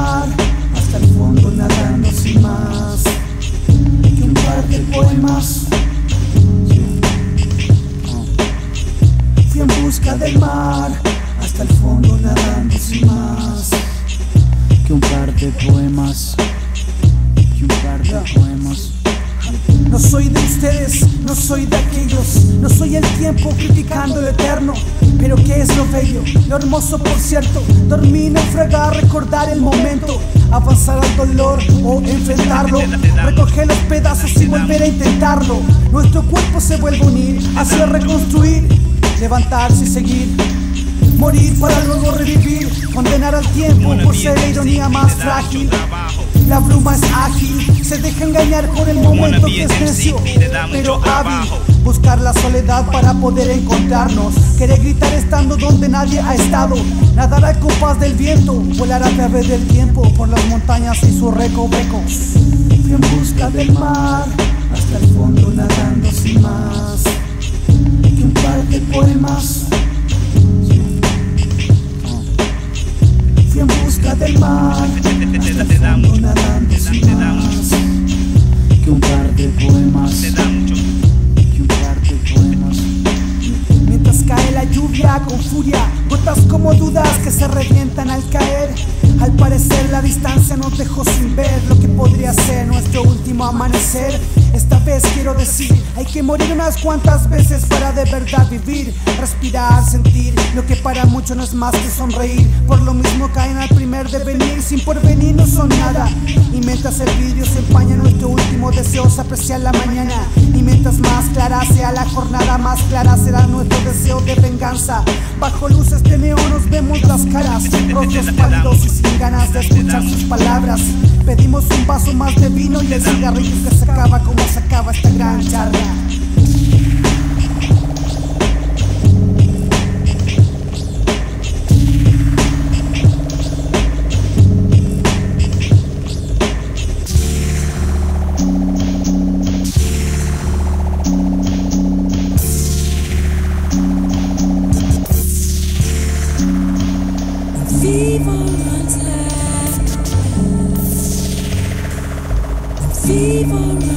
mar, hasta el fondo nadando sin más que un par de poemas. Fui en busca del mar, hasta el fondo nadando sin más que un par de poemas. No soy de ustedes, no soy de aquellos, no soy el tiempo criticando lo eterno. Pero ¿qué es lo bello? Lo hermoso, por cierto. Dormir, naufragar, recordar el momento, avanzar al dolor o enfrentarlo, recoger los pedazos y volver a intentarlo. Nuestro cuerpo se vuelve a unir, hacia reconstruir, levantarse y seguir. Morir para luego revivir, condenar al tiempo por ser la ironía más frágil. La bruma es ágil, se deja engañar por el momento que es necio, pero hábil. Buscar la soledad para poder encontrarnos, querer gritar estando donde nadie ha estado. Nadar al compás del viento, volar a través del tiempo por las montañas y sus recovecos. Fui en busca del mar, hasta el fondo nadando sin más que un par de poemas. Fui en busca del mar, hasta el fondo nadando sin más que un par de poemas. Mientras cae la lluvia con furia, gotas como dudas que se revientan al caer. Al parecer la distancia nos dejó sin ver lo que podría ser nuestro último amanecer. Esta vez quiero decir, hay que morir unas cuantas veces para de verdad vivir. Respirar, sentir lo que para muchos no es más que sonreír. Por lo mismo caen al primer devenir, sin porvenir no son nada. Y mientras el vidrio se empaña, nuestro último deseo es apreciar la mañana. Y mientras más clara sea la jornada, más clara será nuestro deseo de venganza. Bajo luces de neón nos vemos las caras, rostros pálidos y sin ganas de escuchar sus palabras. Pedimos un vaso más de vino y el cigarrillo que se acaba como se acaba esta gran charla. Fever